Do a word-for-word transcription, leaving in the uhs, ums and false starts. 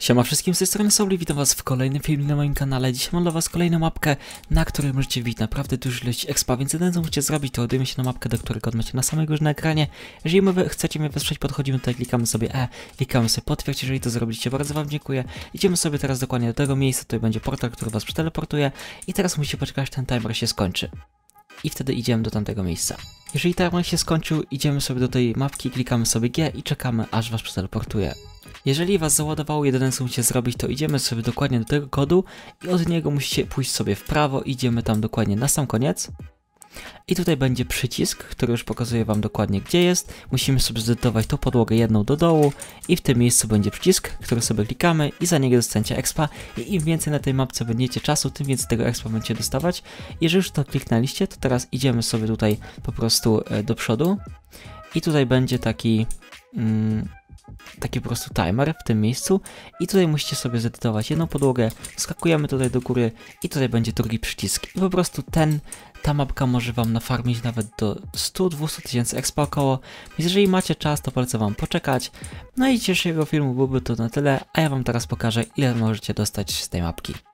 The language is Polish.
Siema wszystkim, z tej strony Soul, witam was w kolejnym filmie na moim kanale. Dzisiaj mam dla was kolejną mapkę, na której możecie wbić naprawdę dużą ilość expa, więc jedyne co musicie zrobić, to ładujemy się na mapkę, do której kod macie na samej górze na ekranie. Jeżeli my chcecie mnie wesprzeć, podchodzimy tutaj, klikamy sobie E, klikamy sobie potwierdź, jeżeli to zrobiliście, bardzo wam dziękuję. Idziemy sobie teraz dokładnie do tego miejsca, tutaj będzie portal, który was przeteleportuje i teraz musicie poczekać, ten timer się skończy. I wtedy idziemy do tamtego miejsca. Jeżeli timer się skończył, idziemy sobie do tej mapki, klikamy sobie G i czekamy, aż was przeteleportuje. Jeżeli was załadowało, jedyne co musicie zrobić, to idziemy sobie dokładnie do tego kodu i od niego musicie pójść sobie w prawo, idziemy tam dokładnie na sam koniec. I tutaj będzie przycisk, który już pokazuje wam dokładnie gdzie jest. Musimy sobie zedytować tą podłogę jedną do dołu i w tym miejscu będzie przycisk, który sobie klikamy i za niego dostaniecie expa. I im więcej na tej mapce będziecie czasu, tym więcej tego expa będziecie dostawać. Jeżeli już to kliknęliście, to teraz idziemy sobie tutaj po prostu do przodu i tutaj będzie taki... Mm, taki po prostu timer w tym miejscu i tutaj musicie sobie zedytować jedną podłogę, skakujemy tutaj do góry i tutaj będzie drugi przycisk i po prostu ten, ta mapka może wam nafarmić nawet do stu do dwustu tysięcy expa około, więc jeżeli macie czas, to polecam wam poczekać. No i dzisiejszego filmu byłoby to na tyle, a ja wam teraz pokażę, ile możecie dostać z tej mapki.